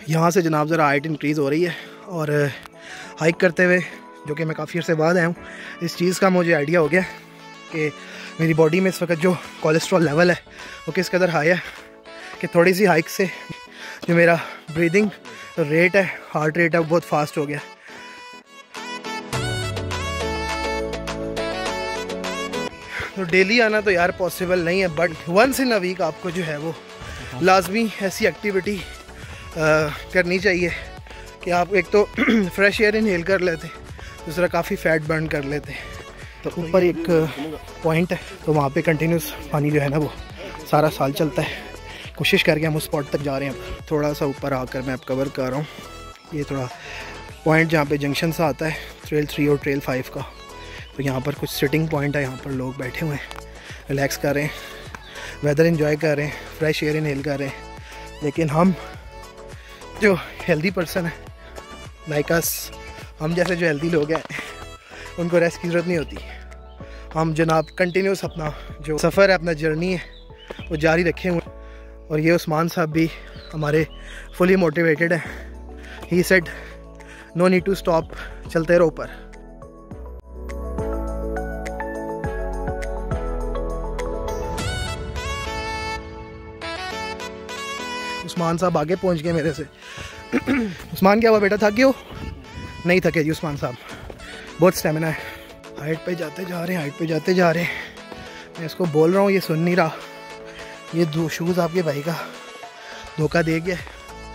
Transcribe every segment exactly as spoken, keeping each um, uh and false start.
यहाँ से जनाब ज़रा हाइट इंक्रीज़ हो रही है और हाइक करते हुए, जो कि मैं काफ़ी अर्से बाद आया हूँ, इस चीज़ का मुझे आइडिया हो गया कि मेरी बॉडी में इस वक्त जो कोलेस्ट्रॉल लेवल है वो किस कदर हाई है कि थोड़ी सी हाइक से जो मेरा ब्रीदिंग रेट है, हार्ट रेट है, वो बहुत फास्ट हो गया। तो डेली आना तो यार पॉसिबल नहीं है, but once in a week आपको जो है वो लाजमी ऐसी एक्टिविटी करनी चाहिए कि आप एक तो फ्रेश एयर इनहेल कर लेते, दूसरा काफ़ी फ़ैट बर्न कर लेते। तो ऊपर एक पॉइंट है, तो वहाँ पे कंटिन्यूस पानी जो है ना वो सारा साल चलता है। कोशिश करके हम उस स्पॉट तक जा रहे हैं। अब थोड़ा सा ऊपर आकर मैं अब कवर कर रहा हूँ ये थोड़ा पॉइंट जहाँ पे जंक्शन सा आता है ट्रेल थ्री और ट्रेल फाइव का। तो यहाँ पर कुछ सिटिंग पॉइंट है, यहाँ पर लोग बैठे हुए हैं, रिलैक्स कर रहे हैं, वेदर एंजॉय कर रहे हैं, फ्रेश एयर इनहेल कर रहे हैं। लेकिन हम जो हेल्दी पर्सन है लाइक अस, हम जैसे जो हेल्दी लोग हैं, उनको रेस्ट की ज़रूरत नहीं होती। हम जनाब कंटिन्यूस अपना जो सफ़र है, अपना जर्नी है, वो जारी रखे हुए। और ये उस्मान साहब भी हमारे फुली मोटिवेटेड है। He said no need to stop, चलते रहो ऊपर। उस्मान साहब आगे पहुंच गए मेरे से। उस्मान क्या हुआ बेटा, थक गए हो? नहीं थके जी उस्मान साहब, बहुत स्टेमिना है। हाइट पे जाते जा रहे हैं, हाइट पे जाते जा रहे हैं। मैं इसको बोल रहा हूँ, ये सुन नहीं रहा। ये दो शूज़ आपके भाई का धोखा दे गया।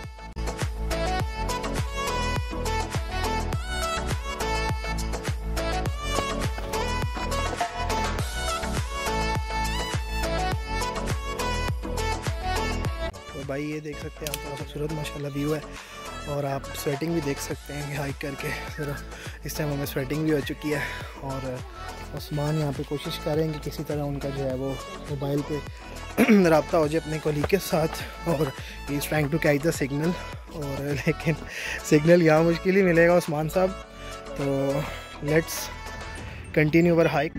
तो भाई ये देख सकते हैं आप, बड़ा खूबसूरत माशाल्लाह व्यू है। और आप स्वेटिंग भी देख सकते हैं हाइक करके। ज़रा इस टाइम हमें स्वेटिंग भी हो चुकी है। और उस्मान यहाँ पे कोशिश करेंगे कि किसी तरह उनका जो है वो मोबाइल पे रब्ता हो जाए अपने कोलीग के साथ। और he is trying to catch the signal, और लेकिन सिग्नल यहाँ मुश्किल ही मिलेगा उस्मान साहब। तो लेट्स कंटिन्यू अवर हाइक।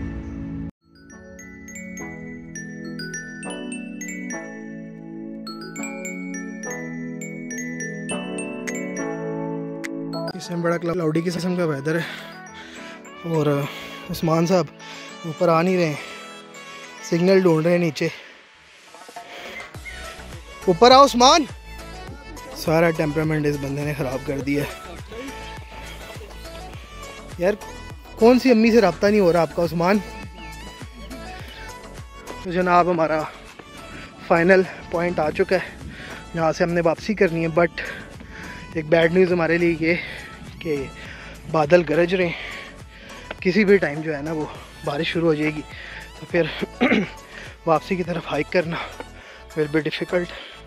इसमें बड़ा क्लाउडी किस्म का वेदर है। और उस्मान साहब ऊपर आ नहीं रहे, सिग्नल ढूंढ रहे हैं नीचे। ऊपर आओ उस्मान। सारा टेम्परामेंट इस बंदे ने ख़राब कर दिया यार। कौन सी अम्मी से रब्ता नहीं हो रहा आपका उस्मान? तो जनाब हमारा फाइनल पॉइंट आ चुका है, यहाँ से हमने वापसी करनी है। बट एक बैड न्यूज़ हमारे लिए ये कि बादल गरज रहे हैं, किसी भी टाइम जो है ना वो बारिश शुरू हो जाएगी। तो फिर वापसी की तरफ हाइक करना विल बी डिफ़िकल्ट।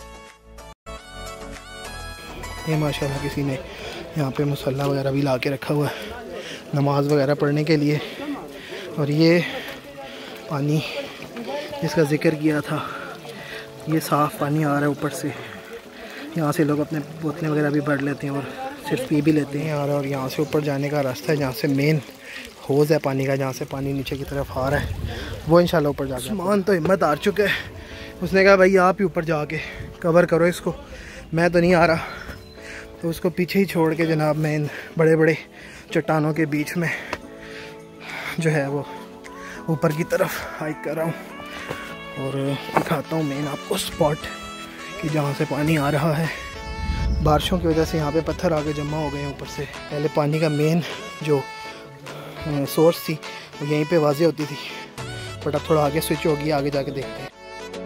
ये माशाल्लाह किसी ने यहाँ पे मुसल्ला वगैरह भी ला के रखा हुआ है नमाज वगैरह पढ़ने के लिए। और ये पानी जिसका ज़िक्र किया था, ये साफ़ पानी आ रहा है ऊपर से। यहाँ से लोग अपने बोतलें वगैरह भी भर लेते हैं और सिर्फ पी भी लेते हैं यार। और यहाँ से ऊपर जाने का रास्ता है, जहाँ से मेन होज़ है पानी का, जहाँ से पानी नीचे की तरफ आ रहा है, वो इंशाल्लाह ऊपर जाके। उस्मान तो हिम्मत हार चुका है, उसने कहा भाई आप ही ऊपर जाके कवर करो इसको, मैं तो नहीं आ रहा। तो उसको पीछे ही छोड़ के जनाब मैं इन बड़े बड़े चट्टानों के बीच में जो है वो ऊपर की तरफ हाइक कर रहा हूँ। और दिखाता हूँ मेन आपको स्पॉट कि जहाँ से पानी आ रहा है। बारिशों की वजह से यहाँ पे पत्थर आगे जमा हो गए हैं ऊपर से। पहले पानी का मेन जो सोर्स थी वो यहीं पे वाज़ेह होती थी, बट अब थोड़ा आगे स्विच होगी, आगे जाके देखते हैं।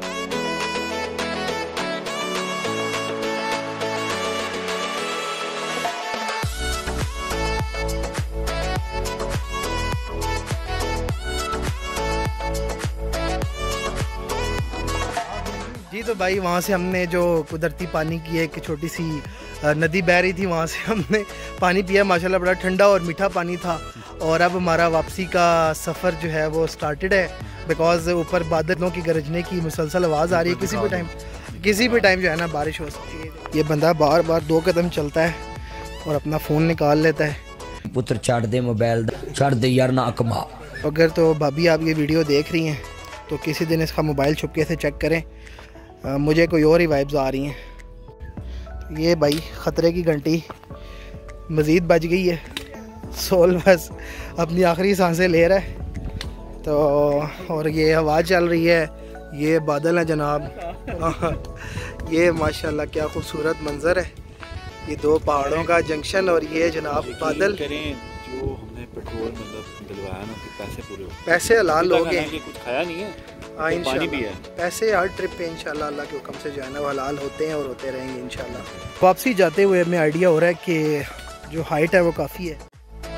जी तो भाई वहाँ से हमने जो कुदरती पानी की एक छोटी सी नदी बह रही थी, वहाँ से हमने पानी पिया। माशाल्लाह बड़ा ठंडा और मीठा पानी था। और अब हमारा वापसी का सफ़र जो है वो स्टार्टेड है, बिकॉज़ ऊपर बादलों की गरजने की मुसलसल आवाज़ आ रही है। किसी भी टाइम किसी भी टाइम जो है ना बारिश हो सकती है। ये बंदा बार बार दो कदम चलता है और अपना फ़ोन निकाल लेता है। पुत्र छड़ दे मोबाइल, छड़ दे यार ना अकमा। अगर तो भाभी आप ये वीडियो देख रही हैं तो किसी दिन इसका मोबाइल छुपके से चेक करें। आ, मुझे कोई और ही वाइब्स आ रही हैं। ये भाई ख़तरे की घंटी मज़ीद बज गई है। सोल बस अपनी आखिरी सांसें ले रहा है। तो और ये हवा चल रही है, ये बादल है जनाब। ये माशाल्लाह क्या खूबसूरत मंज़र है, ये दो पहाड़ों का जंक्शन और ये जनाब बादल। जो हमने पेट्रोल मतलब दिलवाया ना, कि पैसे पूरे हो, पैसे हलाल हो गए, कुछ खाया नहीं है, हाँ तो पानी भी है। पैसे हर ट्रिप पे इंशाल्लाह अल्लाह के हुक्म से जो है ना वो हलाल होते हैं और होते रहेंगे इंशाल्लाह। वापसी जाते हुए हमें आइडिया हो रहा है कि जो हाइट है वो काफ़ी है।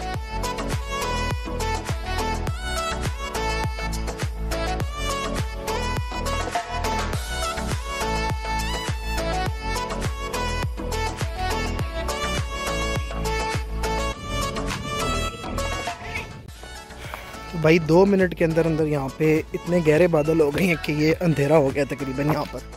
भाई दो मिनट के अंदर अंदर यहाँ पे इतने गहरे बादल हो गए हैं कि ये अंधेरा हो गया तकरीबन यहाँ पर।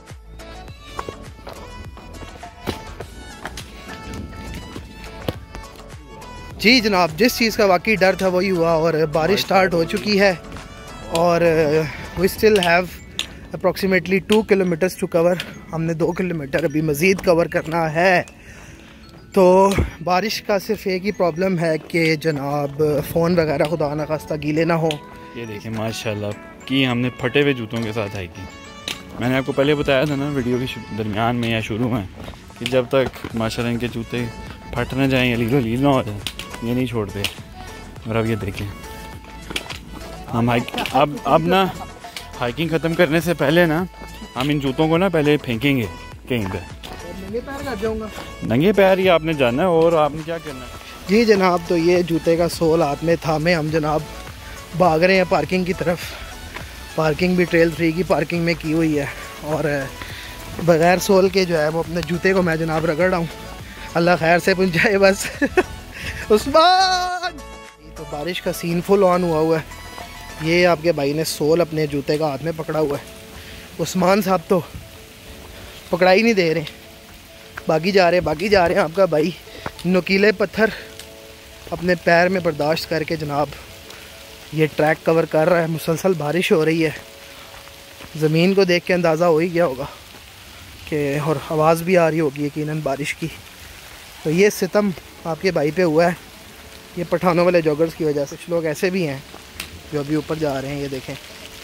जी जनाब, जिस चीज़ का वाकई डर था वही हुआ और बारिश स्टार्ट हो चुकी है और we still have approximately two kilometres to cover. हमने दो किलोमीटर अभी मज़ीद कवर करना है। तो बारिश का सिर्फ एक ही प्रॉब्लम है कि जनाब फ़ोन वगैरह खुदा न खास्ता गीले ना हो। ये देखें माशाल्लाह कि हमने फटे हुए जूतों के साथ हाइक की। मैंने आपको पहले बताया था ना वीडियो के दरमियान में या शुरू में कि जब तक माशाल्लाह इनके जूते फट ना जाएँ या लीलो लील ना हो जाए, ये नहीं छोड़ते। और अब ये देखें हम हाइक अब अब ना हाइकिंग ख़त्म करने से पहले ना हम इन जूतों को ना पहले फेंकेंगे कहीं पर। नंगे पैर कर जाऊँगा। नंगे पैर ही आपने जाना है और आपने क्या करना है। जी जनाब, तो ये जूते का सोल हाथ में थामे हम जनाब भाग रहे हैं पार्किंग की तरफ। पार्किंग भी ट्रेल थ्री की पार्किंग में की हुई है और बग़ैर सोल के जो है वो अपने जूते को मैं जनाब रगड़ रहा हूँ। अल्लाह खैर से पहुँचाए बस। उस्मान, तो बारिश का सीन फुल ऑन हुआ हुआ है। ये आपके भाई ने सोल अपने जूते का हाथ में पकड़ा हुआ है। उस्मान साहब तो पकड़ा ही नहीं दे रहे, बागी जा रहे बागी जा रहे हैं। आपका भाई नुकीले पत्थर अपने पैर में बर्दाश्त करके जनाब ये ट्रैक कवर कर रहा है। मुसलसल बारिश हो रही है, ज़मीन को देख के अंदाज़ा हो ही गया होगा कि, और आवाज़ भी आ रही होगी यकीनन बारिश की। तो ये सितम आपके भाई पे हुआ है, ये पठानों वाले जॉगर्स की वजह से। कुछ लोग ऐसे भी हैं जो अभी ऊपर जा रहे हैं, ये देखें।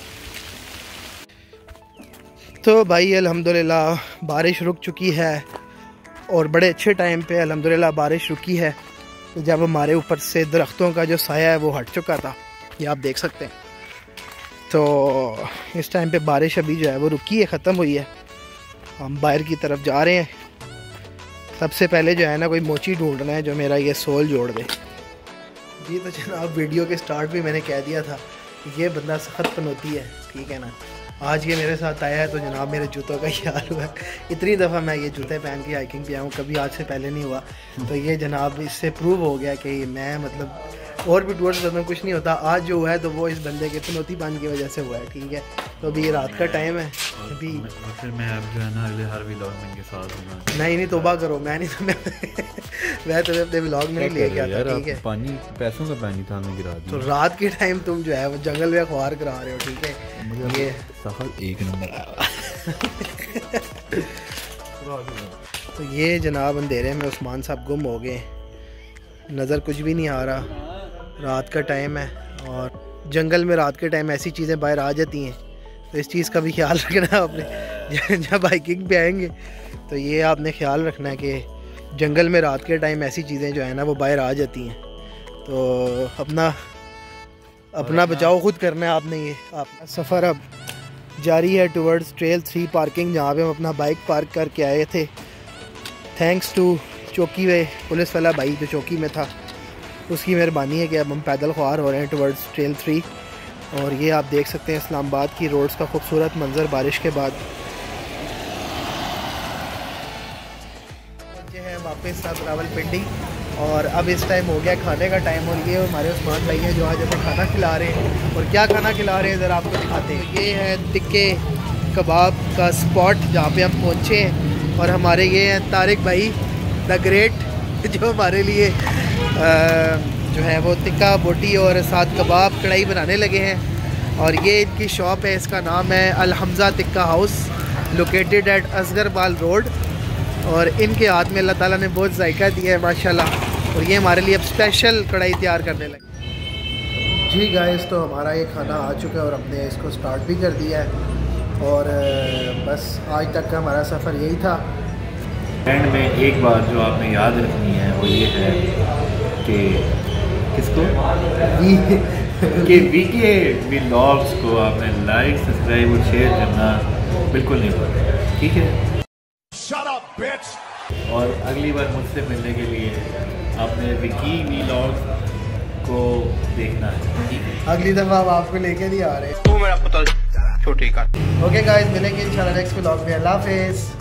तो भाई अल्हम्दुलिल्लाह बारिश रुक चुकी है और बड़े अच्छे टाइम पे अल्हम्दुलिल्लाह बारिश रुकी है। तो जब हमारे ऊपर से दरख्तों का जो साया है वो हट चुका था, ये आप देख सकते हैं। तो इस टाइम पे बारिश अभी जो है वो रुकी है, ख़त्म हुई है। हम बाहर की तरफ जा रहे हैं। सबसे पहले जो है ना कोई मोची ढूंढना है जो मेरा ये सोल जोड़ दे। जी तो जनाब वीडियो के स्टार्ट में मैंने कह दिया था कि ये बंदा सख्त पनौती है, ठीक है ना। आज ये मेरे साथ आया है तो जनाब मेरे जूतों का ही हाल हुआ है। इतनी दफ़ा मैं ये जूते पहन के हाइकिंग पे आया हूँ, कभी आज से पहले नहीं हुआ। तो ये जनाब इससे प्रूव हो गया कि मैं मतलब और भी टूर्स में कुछ नहीं होता। आज जो हुआ है तो वो इस बंदे के पनौतीपन की वजह से हुआ है, ठीक है। तो अभी ये रात का टाइम है अभी। फिर मैं अब जो है ना अगले हर व्लॉग में इनके साथ हूँ। नहीं नहीं तौबा करो, मैं नहीं तो मैं मैं तुम्हें अपने व्लॉग में नहीं ले गया था, ठीक है। पानी पैसों का पानी था हमें गिरा दिया। तो रात के टाइम तुम जो है वो जंगल में ख्वार करा रहे हो, ठीक है। ये सहल एक नंबर। तो ये जनाब अंधेरे में उस्मान साहब गुम हो गए, नज़र कुछ भी नहीं आ रहा। रात का टाइम है और जंगल में रात के टाइम ऐसी चीज़ें बाहर आ जाती हैं, तो इस चीज़ का भी ख्याल रखना है आपने। जब हाइकिंग पे आएंगे तो ये आपने ख्याल रखना है कि जंगल में रात के टाइम ऐसी चीज़ें जो है ना वो बाहर आ जाती हैं। तो अपना अपना बचाव खुद करना है आपने। ये आपका सफ़र अब जारी है टुवर्ड्स ट्रेल थ्री पार्किंग, जहाँ पे हम अपना बाइक पार्क करके आए थे। थैंक्स टू चौकी वे पुलिस वाला भाई जो चौकी में था, उसकी मेहरबानी है कि अब हम पैदल ख्वार हो रहे हैं टुवर्ड्स ट्रेल थ्री। और ये आप देख सकते हैं इस्लामाबाद की रोड्स का खूबसूरत मंज़र बारिश के बाद। ये है वापस अब रावलपिंडी और अब इस टाइम हो गया खाने का टाइम। और ये हमारे उस्मान भाई हैं जो आज हमें खाना खिला रहे हैं। और क्या खाना खिला रहे हैं ज़रा आपको दिखाते हैं। ये है टिक्के कबाब का स्पॉट जहाँ पे हम पहुँचे हैं। और हमारे ये हैं तारिक भाई द ग्रेट, जो हमारे लिए आ, जो है वो टिक्का बोटी और साथ कबाब कढ़ाई बनाने लगे हैं। और ये इनकी शॉप है, इसका नाम है Al Hamza tikka house, located at Asgarbal road. और इनके हाथ में अल्लाह ताला ने बहुत जायका दिया है माशाल्लाह, और ये हमारे लिए अब स्पेशल कढ़ाई तैयार करने लगे। जी गाइस, तो हमारा ये खाना आ चुका है और हमने इसको स्टार्ट भी कर दिया है, और बस आज तक का हमारा सफ़र यही था। एंड में एक बात जो आपने याद रखनी है वो ये है कि किसको कि वीके व्लॉग्स को आपने लाइक, सब्सक्राइब और शेयर करना बिल्कुल नहीं भूलना, ठीक है? Shut up, bitch! और अगली बार मुझसे मिलने के लिए आपने विकी व्लॉग्स को देखना है, ठीक है? अगली दफ़ा हम आपको लेके नहीं आ रहे। तू मेरा पुत्र छोटी का। ओके गाइस, मिलेंगे इंशाल्लाह नेक्स्ट व्लॉग में। अल्लाह हाफिज़।